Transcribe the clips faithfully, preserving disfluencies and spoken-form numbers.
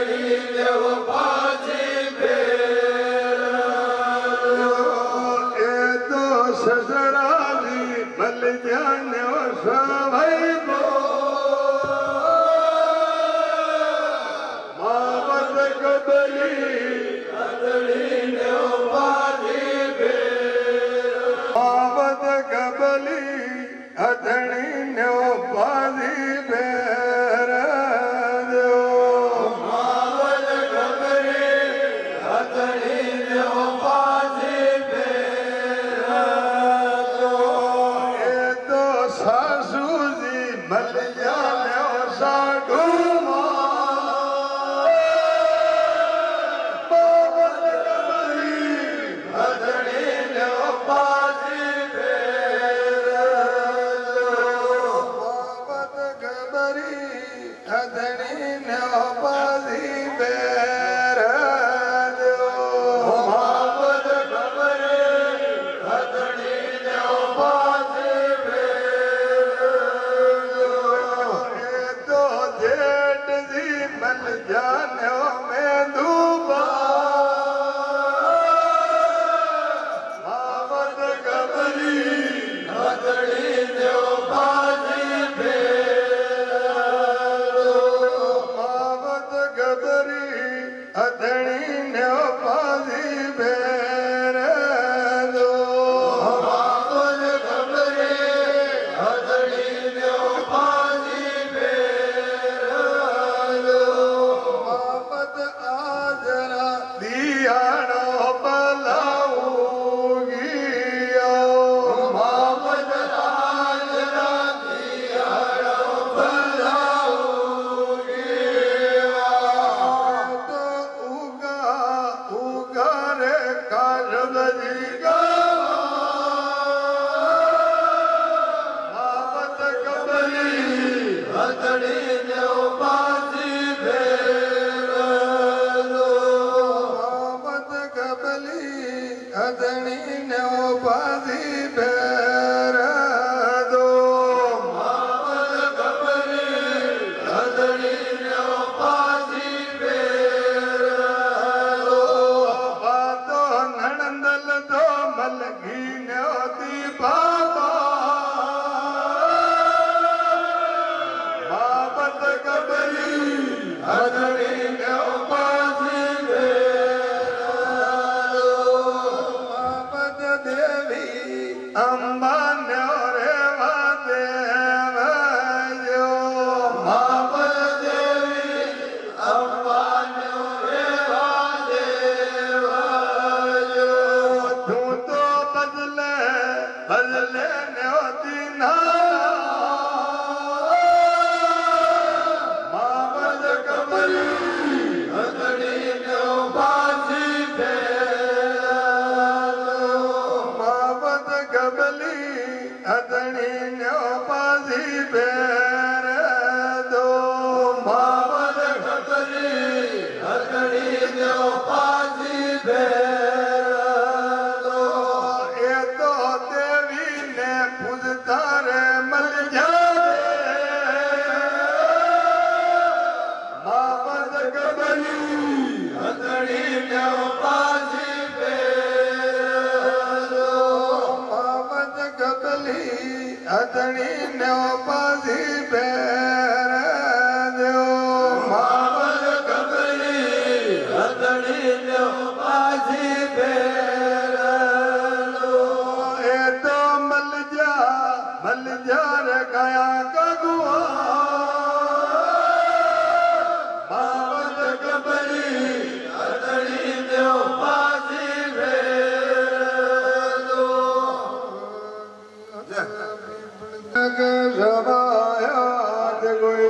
Jabaya de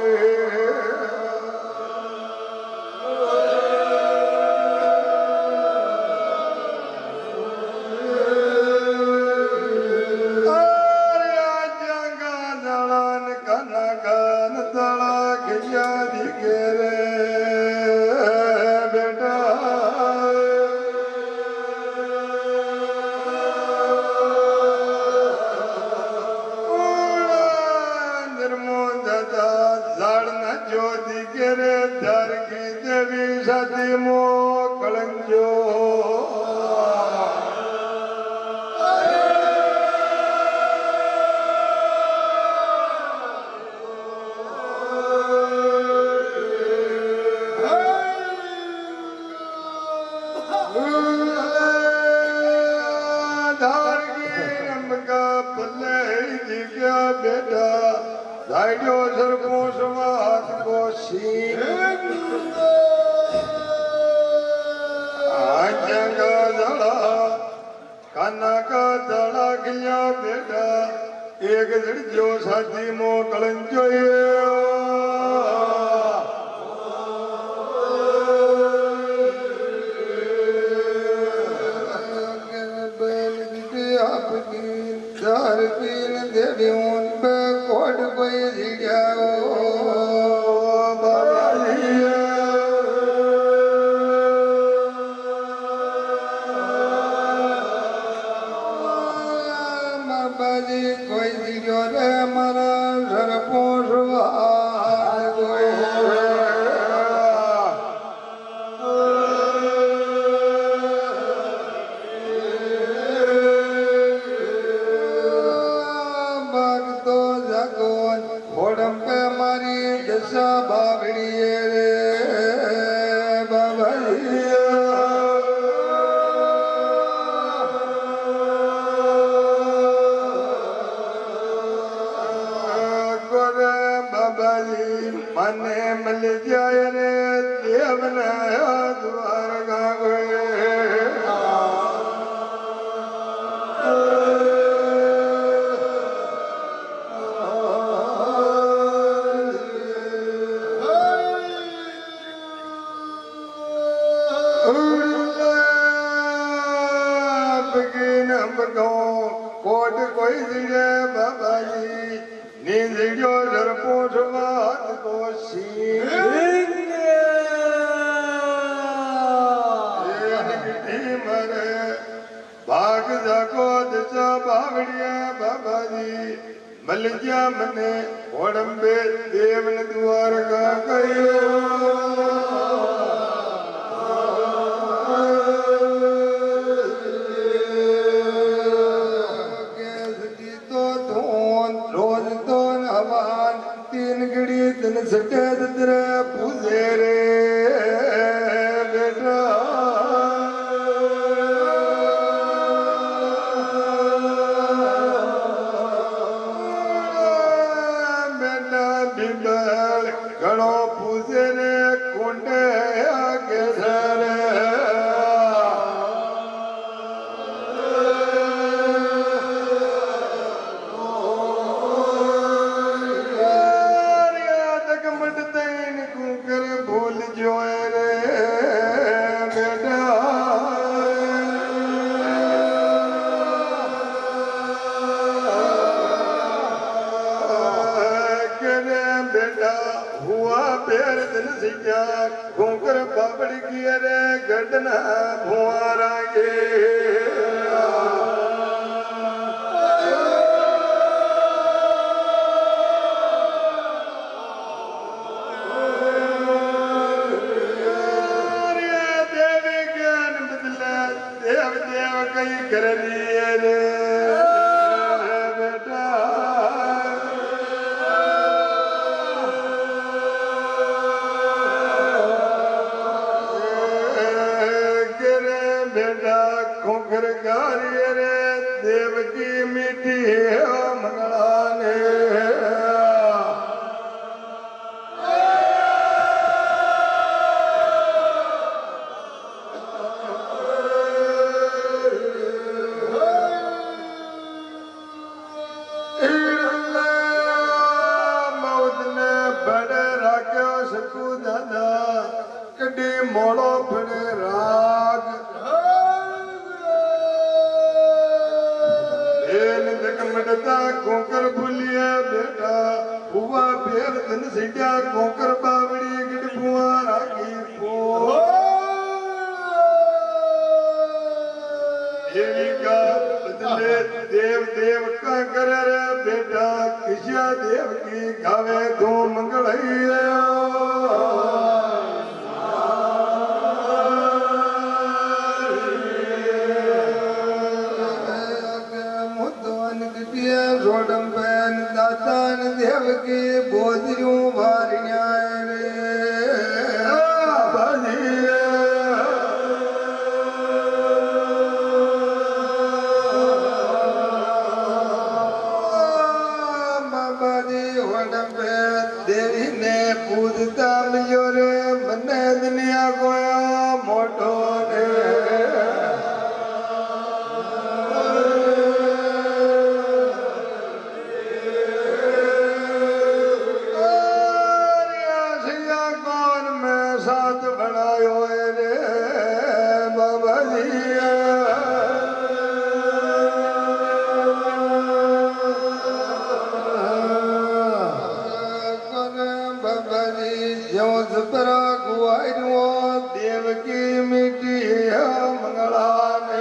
धर की देवी सती मो कलंजो दाइडो सरको समात को सीन आंचंगा दड़ा काना का दड़ा खिया बेटा एक दिन जो साथी मो कलंजो देवी उन पे कोड कोई दिखाओ बाबा जी बाबा जी कोई दिखो रे मारा सर पोसवा कोई बाबड़ी रे बाबा गोरे बाबा जी मने मिल जाए रे देवना द्वार गा गए कोट कोई दिए बाबा जी नींद जो डर पोछवात को सीन मरे भाग जाको दिशा बावड़िया बाबा जी मलिया मने ओडम्बे देवन द्वार का कयो सटेद तेरे पूजे रे बेटा बेटा बिबल घणो पूजे रे कोंडे आगे धरे घूंकर बाबड़ी की रे गडना भुआरांगे देवी ज्ञान बदला देव देव कई कर लिए रे बेटा खुंखर गारी रे देव की मिट्टी मंगला ने मौत ने बड़े राख्यो सकू दादा कड़ी मोड़ो बड़े राग कोकर भूलिया बेटा हुआ फेर दिन सिंध्या कोकर बावड़ी गिड़ कुआरा की पो देवी का बदले देव देव का करे रे बेटा किसिया देव की गावे धूम मंगल लियो रे मने दुनिया कोया मोटो ने सिया कौन में साथ बनायो रे बाबा जी परा गुआइनो देव की मिट्टी मंगला ने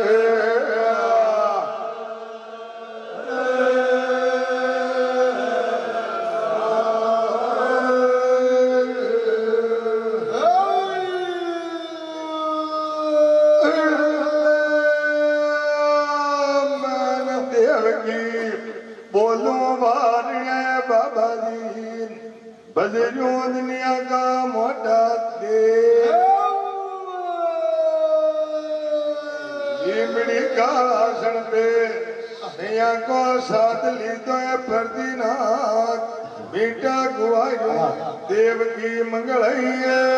मन देव की बोलो बारिया बाबा जी बजरियों दुनिया का मोटा दे लीमड़ी का आसन पे सैया को साथ ली तो फर्दीनाथ बेटा गुआयो देव की मंगलई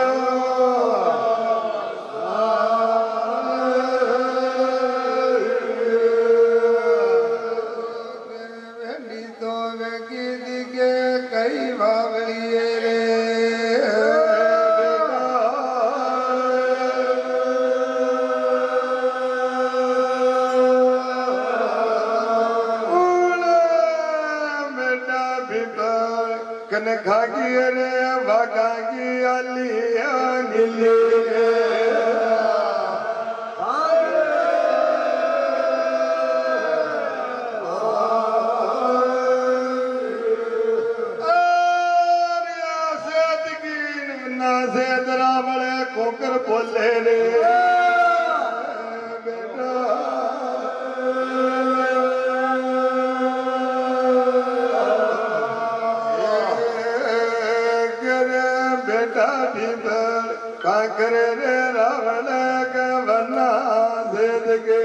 तो की दिखे कई भावलिए रे बेटा भीतर कन खागी रे भागी आलिया नीली कोकर बोले रे बेटा करे बेटा भीतर का करे रे रावण का बना भेद के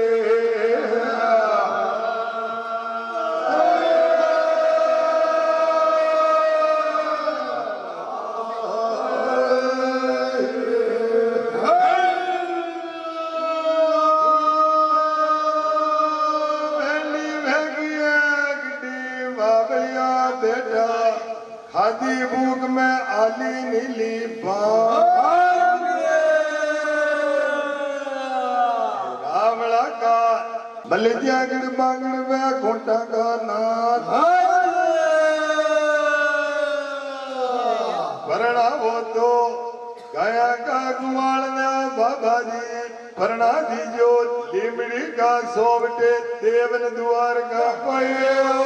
बेटा खादी भूख में आली नीली रावड़ा का बलिया गिड़ बांगड़ में घोटा का नाथ भरणा वो तो गया का गुआल बाबा जी भरणा दीजो लिमड़ी का सोबटे देवन द्वार का पयो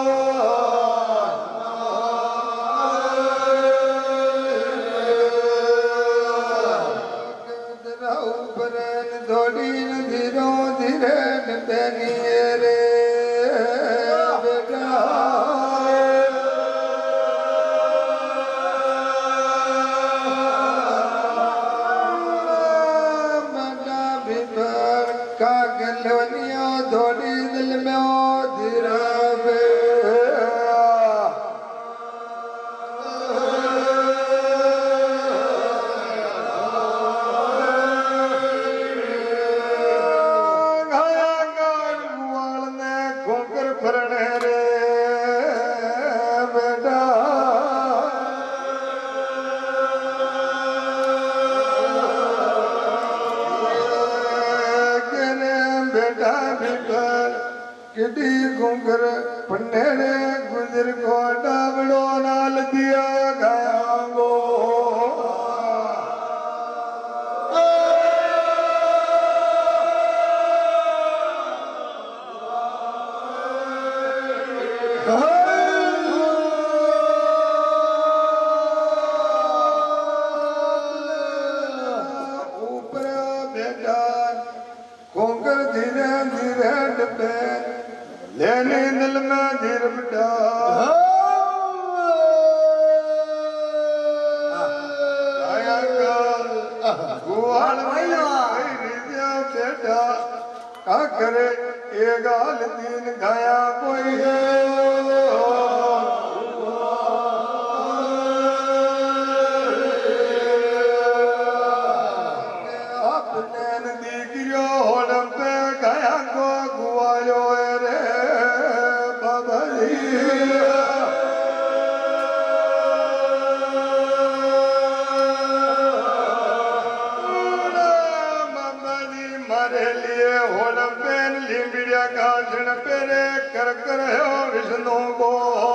थोड़ी धीरो धीरे बनिए रे बेटा मना भीतर का गलवनिया थोड़ी दिल में ओ धीरा किडी घुंगर पन्नेरे गुजर को डाबड़ो नाल दिया गायांगो ऊपर बेटा घुंगर धीरे धीरे डबे लेने दिल में धीर बेटा आया कर गुआल बेटा का करे ए गाल तीन गाया कोई कर कर विष्णु को